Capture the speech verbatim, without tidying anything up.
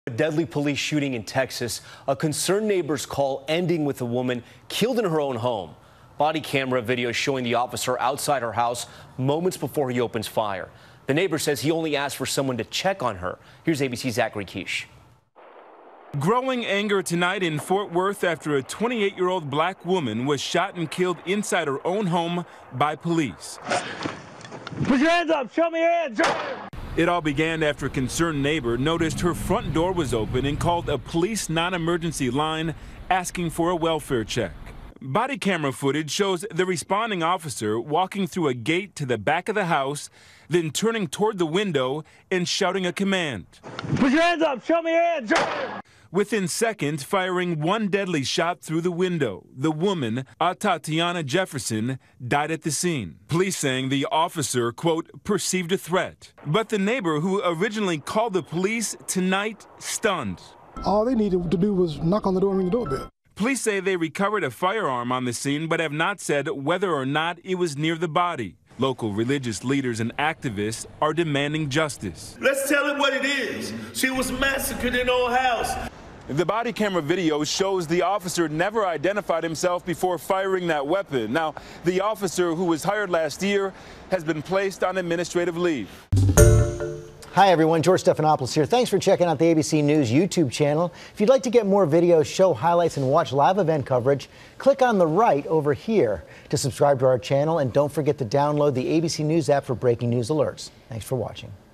A deadly police shooting in Texas, a concerned neighbor's call ending with a woman killed in her own home. Body camera video showing the officer outside her house moments before he opens fire. The neighbor says he only asked for someone to check on her. Here's A B C's Zachary Quiche. Growing anger tonight in Fort Worth after a twenty-eight-year-old black woman was shot and killed inside her own home by police. Put your hands up, show me your hands. It all began after a concerned neighbor noticed her front door was open and called a police non-emergency line asking for a welfare check. Body camera footage shows the responding officer walking through a gate to the back of the house, then turning toward the window and shouting a command. Put your hands up, show me your hands. Within seconds, firing one deadly shot through the window. The woman, Atatiana Jefferson, died at the scene. Police saying the officer, quote, perceived a threat. But the neighbor who originally called the police tonight stunned. All they needed to do was knock on the door and ring the doorbell. Police say they recovered a firearm on the scene, but have not said whether or not it was near the body. Local religious leaders and activists are demanding justice. Let's tell it what it is. She was massacred in her own house. The body camera video shows the officer never identified himself before firing that weapon. Now, the officer who was hired last year has been placed on administrative leave. Hi, everyone. George Stephanopoulos here. Thanks for checking out the A B C News YouTube channel. If you'd like to get more videos, show highlights, and watch live event coverage, click on the right over here to subscribe to our channel. And don't forget to download the A B C News app for breaking news alerts. Thanks for watching.